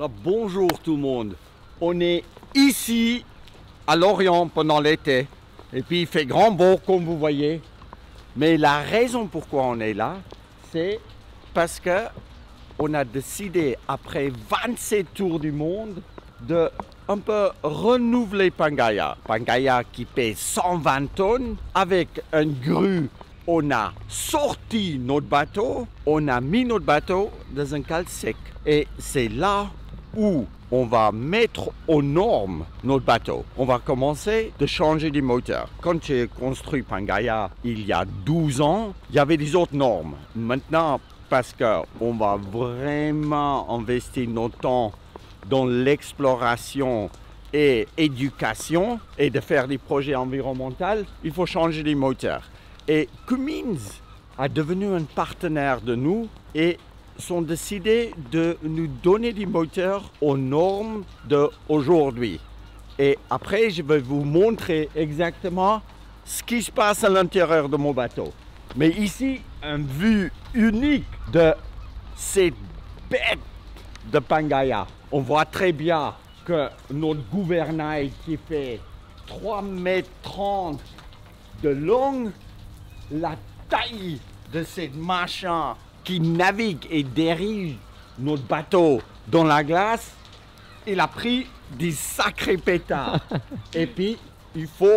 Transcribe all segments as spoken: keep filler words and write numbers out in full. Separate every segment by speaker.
Speaker 1: Bonjour tout le monde. On est ici à Lorient pendant l'été. Et puis il fait grand beau comme vous voyez. Mais la raison pourquoi on est là, c'est parce que on a décidé après vingt-sept tours du monde de un peu renouveler Pangaea. Pangaea qui pèse cent vingt tonnes avec une grue. On a sorti notre bateau, on a mis notre bateau dans un cale sec. Et c'est là où on va mettre aux normes notre bateau. On va commencer de changer du moteur. Quand j'ai construit Pangaea il y a douze ans, il y avait des autres normes. Maintenant, parce qu'on va vraiment investir notre temps dans l'exploration et éducation et de faire des projets environnementaux, il faut changer les moteurs. Et Cummins a devenu un partenaire de nous et sont décidés de nous donner des moteurs aux normes d'aujourd'hui. Et après, je vais vous montrer exactement ce qui se passe à l'intérieur de mon bateau. Mais ici, une vue unique de cette bête de Pangaea. On voit très bien que notre gouvernail qui fait trois mètres trente de long, la taille de cette machin qui navigue et dirige notre bateau dans la glace, il a pris des sacrés pétards. Et puis, il faut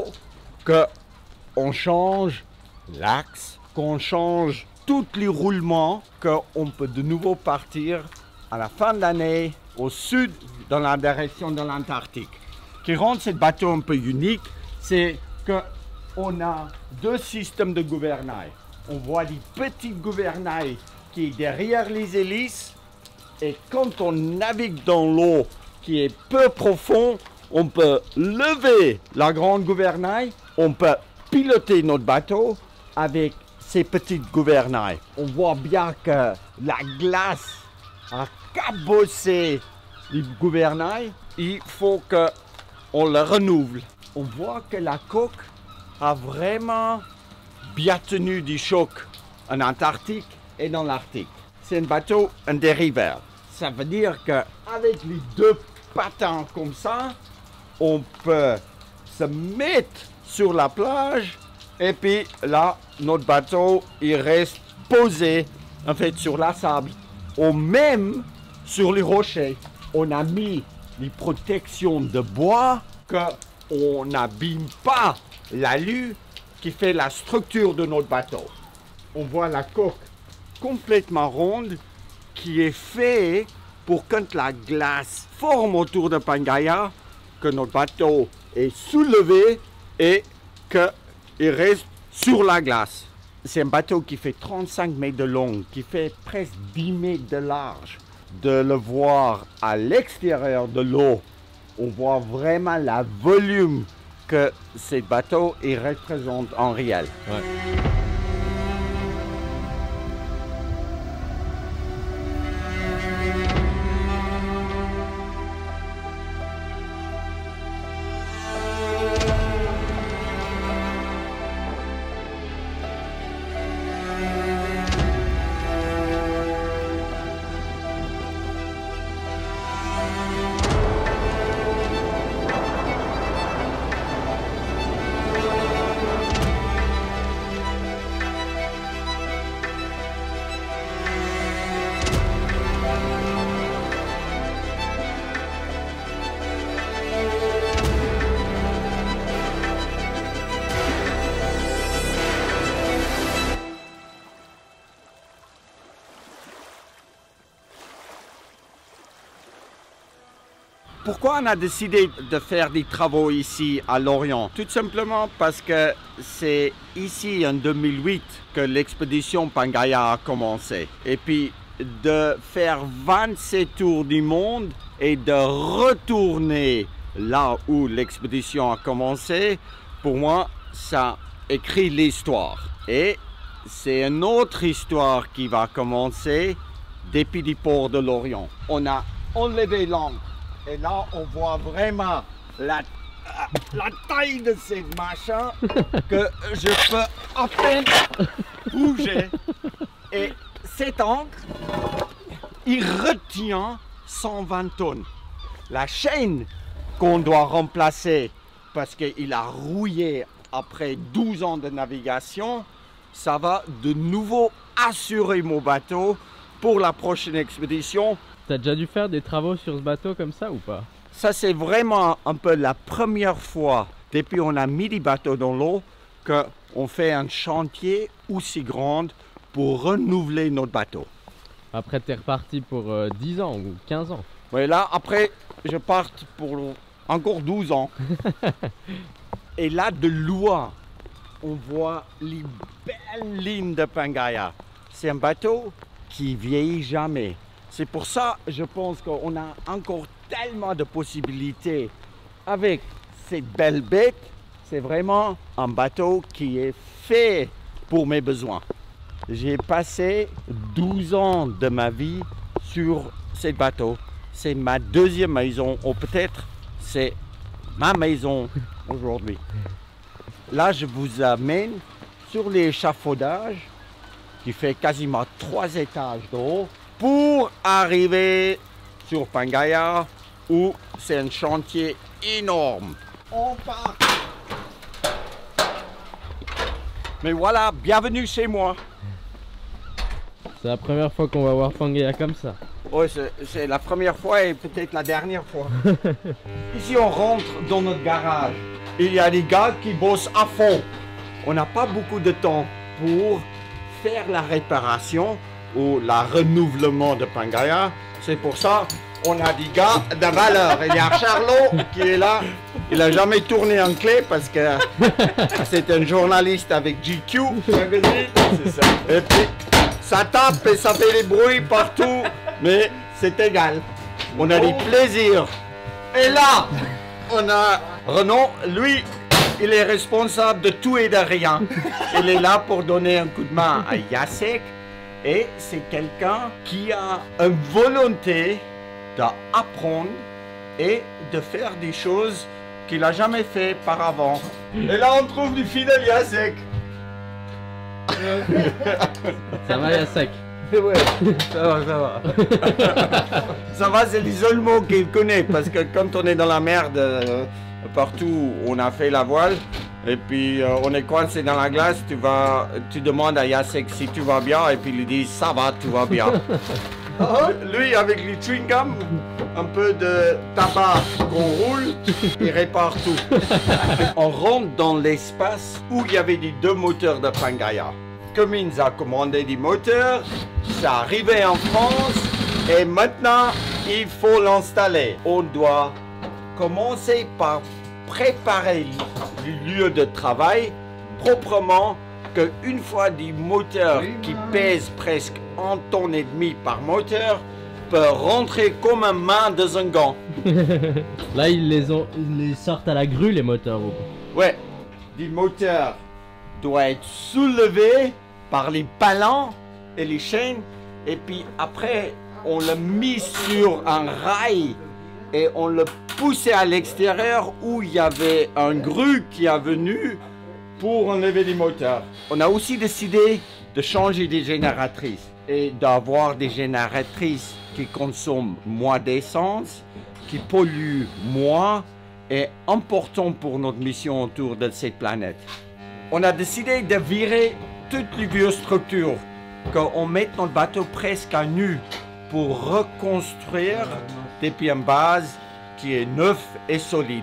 Speaker 1: qu'on change l'axe, qu'on change tous les roulements, qu'on peut de nouveau partir à la fin de l'année au sud dans la direction de l'Antarctique. Ce qui rend ce bateau un peu unique, c'est qu'on a deux systèmes de gouvernail. On voit des petits gouvernails qui est derrière les hélices et quand on navigue dans l'eau qui est peu profond, on peut lever la grande gouvernail, on peut piloter notre bateau avec ces petites gouvernails. On voit bien que la glace a cabossé les gouvernails, il faut qu'on le renouvelle. On voit que la coque a vraiment bien tenu du choc en Antarctique et dans l'Arctique. C'est un bateau, un dériveur. Ça veut dire qu'avec les deux patins comme ça, on peut se mettre sur la plage et puis là, notre bateau, il reste posé en fait sur la sable ou même sur les rochers. On a mis les protections de bois qu'on n'abîme pas l'alu qui fait la structure de notre bateau. On voit la coque complètement ronde qui est fait pour quand la glace forme autour de Pangaea, que notre bateau est soulevé et qu'il reste sur la glace. C'est un bateau qui fait trente-cinq mètres de long, qui fait presque dix mètres de large. De le voir à l'extérieur de l'eau, on voit vraiment le volume que ce bateau il représente en réel. Ouais. Pourquoi on a décidé de faire des travaux ici à Lorient? Tout simplement parce que c'est ici en deux mille huit que l'expédition Pangaea a commencé. Et puis de faire vingt-sept tours du monde et de retourner là où l'expédition a commencé, pour moi, ça écrit l'histoire. Et c'est une autre histoire qui va commencer depuis le port de Lorient. On a enlevé l'ancre. Et là, on voit vraiment la, la taille de ces machins que je peux à peine bouger. Et cet ancre, il retient cent vingt tonnes. La chaîne qu'on doit remplacer parce qu'il a rouillé après douze ans de navigation, ça va de nouveau assurer mon bateau pour la prochaine expédition.
Speaker 2: T'as déjà dû faire des travaux sur ce bateau comme ça ou pas?
Speaker 1: Ça, c'est vraiment un peu la première fois depuis qu'on a mis des bateaux dans l'eau qu'on fait un chantier aussi grand pour renouveler notre bateau.
Speaker 2: Après, t'es reparti pour euh, dix ans ou quinze ans.
Speaker 1: Oui, là, après, je pars pour encore douze ans. Et là, de loin, on voit les belles lignes de Pangaea. C'est un bateau qui vieillit jamais. C'est pour ça, je pense qu'on a encore tellement de possibilités avec cette belle bête. C'est vraiment un bateau qui est fait pour mes besoins. J'ai passé douze ans de ma vie sur ce bateau. C'est ma deuxième maison, ou peut-être c'est ma maison aujourd'hui. Là, je vous amène sur l'échafaudage qui fait quasiment trois étages de haut pour arriver sur Pangaea où c'est un chantier énorme. On part. Mais voilà, bienvenue chez moi.
Speaker 2: C'est la première fois qu'on va voir Pangaea comme ça.
Speaker 1: Oui, c'est la première fois et peut-être la dernière fois. Ici, on rentre dans notre garage. Il y a des gars qui bossent à fond. On n'a pas beaucoup de temps pour faire la réparation ou le renouvellement de Pangaea. C'est pour ça qu'on a des gars de valeur. Il y a Charlot qui est là. Il n'a jamais tourné en clé parce que c'est un journaliste avec G Q. C'est ça. Et puis, ça tape et ça fait des bruits partout. Mais c'est égal. On a des plaisirs. Et là, on a Renaud. Lui, il est responsable de tout et de rien. Il est là pour donner un coup de main à Jacek. Et c'est quelqu'un qui a une volonté d'apprendre et de faire des choses qu'il n'a jamais fait par avant. Et là, on trouve du fidèle Jacek.
Speaker 2: Ça va, Jacek?
Speaker 3: Ouais, ça va, ça va.
Speaker 1: Ça va, c'est les seuls mots qu'il connaît, parce que quand on est dans la merde, euh, partout on a fait la voile, et puis euh, on est coincé dans la glace, tu vas, tu demandes à Jacek si tu vas bien, et puis il dit ça va, tout va bien. Lui, avec les chewing gum, un peu de tabac qu'on roule, il répare tout. On rentre dans l'espace où il y avait les deux moteurs de Pangaea. Cummins a commandé des moteurs, ça arrivait en France et maintenant il faut l'installer. On doit commencer par préparer le lieu de travail proprement, qu'une fois des moteurs qui pèsent presque un tonne et demi par moteur peuvent rentrer comme une main dans un gant.
Speaker 2: Là ils les, ont, ils les sortent à la grue les moteurs.
Speaker 1: Ouais, des moteurs doivent être soulevés par les palans et les chaînes, et puis après on l'a mis sur un rail et on l'a poussé à l'extérieur où il y avait un grue qui est venu pour enlever les moteurs. On a aussi décidé de changer des génératrices et d'avoir des génératrices qui consomment moins d'essence, qui polluent moins, et important pour notre mission autour de cette planète. On a décidé de virer toutes les vieilles structures, qu'on mette notre bateau presque à nu pour reconstruire depuis une base qui est neuve et solide.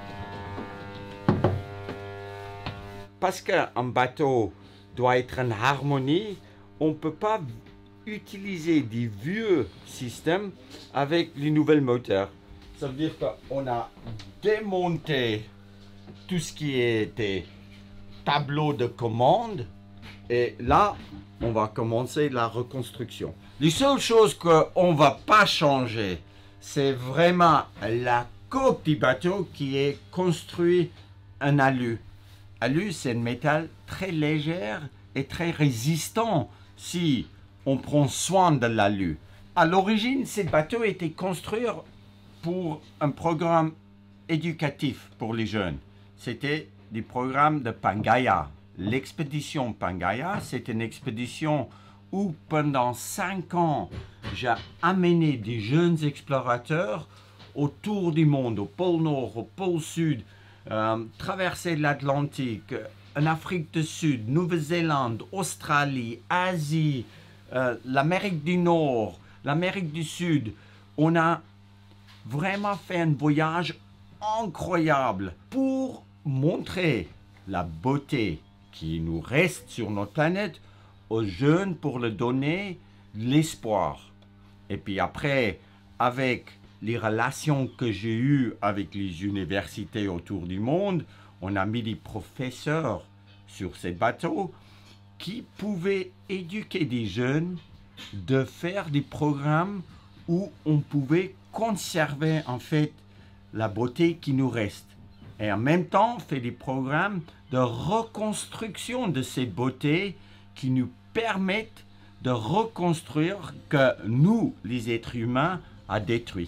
Speaker 1: Parce qu'un bateau doit être en harmonie, on ne peut pas utiliser des vieux systèmes avec les nouveaux moteurs. Ça veut dire qu'on a démonté tout ce qui était tableau de commande. Et là, on va commencer la reconstruction. Les seules choses qu'on ne va pas changer, c'est vraiment la coque du bateau qui est construit en alu. Alu, c'est un métal très léger et très résistant si on prend soin de l'alu. À l'origine, ce bateau était construit pour un programme éducatif pour les jeunes. C'était des programmes de Pangaea. L'expédition Pangaea, c'est une expédition où pendant cinq ans, j'ai amené des jeunes explorateurs autour du monde, au pôle Nord, au pôle Sud, euh, traverser l'Atlantique, en Afrique du Sud, Nouvelle-Zélande, Australie, Asie, euh, l'Amérique du Nord, l'Amérique du Sud. On a vraiment fait un voyage incroyable pour montrer la beauté qui nous reste sur notre planète aux jeunes, pour leur donner l'espoir. Et puis après, avec les relations que j'ai eues avec les universités autour du monde, on a mis des professeurs sur ces bateaux qui pouvaient éduquer des jeunes, de faire des programmes où on pouvait conserver en fait la beauté qui nous reste. Et en même temps, on fait des programmes de reconstruction de ces beautés qui nous permettent de reconstruire que nous, les êtres humains, a détruit.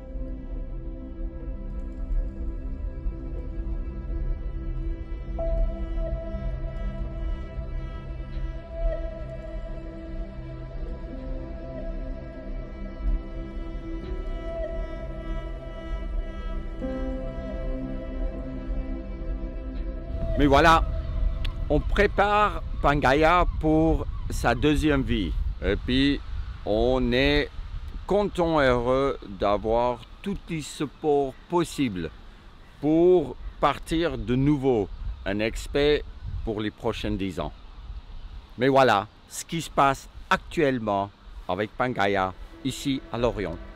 Speaker 1: Mais voilà, on prépare Pangaea pour sa deuxième vie. Et puis, on est content et heureux d'avoir tous les supports possibles pour partir de nouveau un expert pour les prochains dix ans. Mais voilà ce qui se passe actuellement avec Pangaea ici à Lorient.